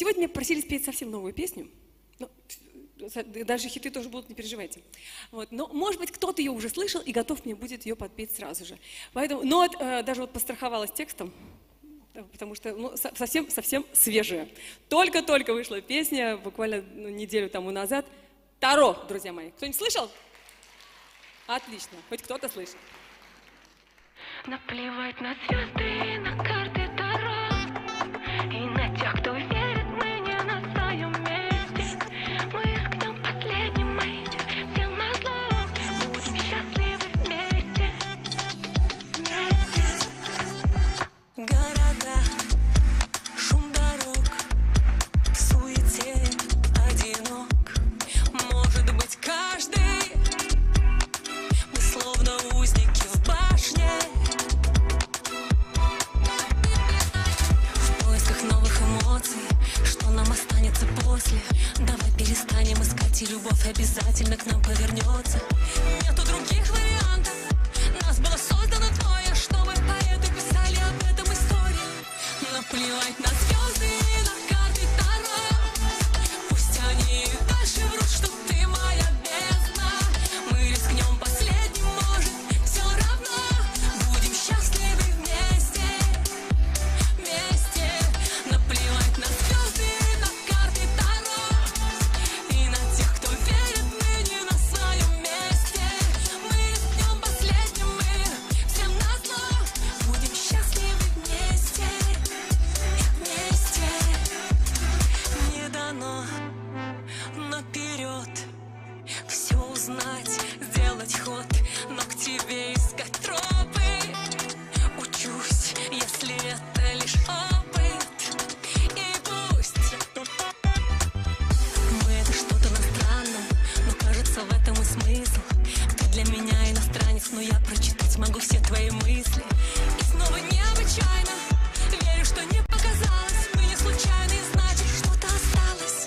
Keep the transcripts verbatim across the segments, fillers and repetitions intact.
Сегодня меня просили спеть совсем новую песню. Ну, даже хиты тоже будут, не переживайте. Вот. Но, может быть, кто-то ее уже слышал и готов мне будет ее подпеть сразу же. Поэтому, но э, даже вот постраховалась текстом, потому что ну, совсем, совсем свежая. Только-только вышла песня, буквально ну, неделю тому назад. Таро, друзья мои. Кто-нибудь слышал? Отлично, хоть кто-то слышит. Наплевать на звезды, на карты Таро и на тех, кто верит, мы не на своем месте. Мы рискнем последним, мы всем назло будем счастливы вместе. Вместе. Города, шум дорог, в суете одинок. Может быть, каждый, мы словно узники в башне. В поисках новых эмоций, что нам останется после. Давай перестанем искать, и любовь обязательно к нам повернется. Нету других вариантов, нас было создано двое, чтобы поэты писали об этом истории. Наплевать на звезды и на карты Таро, пусть они и дальше врут, что ты моя бездна. Мы рискнем последним, может, все равно будем счастливы вместе. Вместе. Наплевать на звезды и на карты Таро и на тех, кто верит, мы не на своем месте. Мы рискнем последним, мы всем назло будем счастливы вместе. Вместе. Не дано наперед все узнать, сделать ход, но к тебе искать тропы. Учусь, если это лишь опыт. И пусть мы это что-то на странном, но кажется в этом и смысл. Ты для меня иностранец, но я прочитать могу все твои мысли. И снова необычайно верю, что не показалось. Мы не случайны, и значит что-то осталось.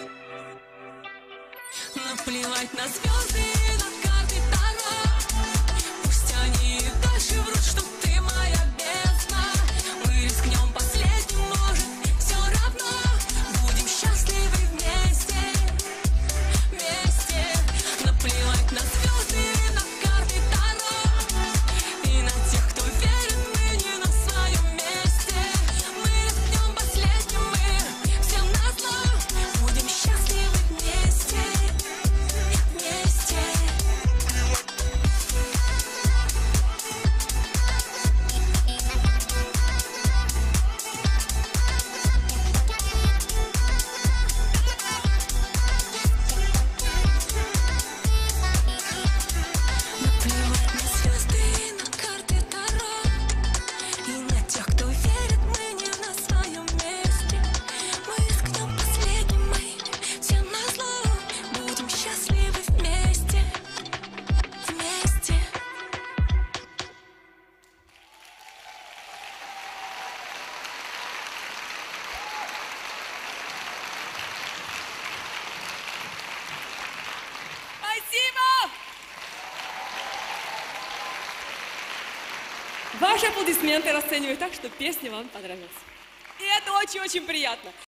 Наплевать на звезды и на карты Таро, пусть они и дальше врут, что ты моя бездна. Мы рискнем последним, может, все равно будем счастливы вместе. Вместе. Наплевать на звезды и на карты Таро и на тех, кто верит, мы не на своем месте. Мы рискнем последним, мы всем назло будем счастливы вместе. Вместе. Наплевать на звезды и на карты Таро и на тех, кто верит, мы не на своем месте. Мы рискнем последним, мы всем назло будем счастливы вместе. Вместе. Спасибо! Ваши аплодисменты расцениваю так, что песня вам понравилась. И это очень-очень приятно.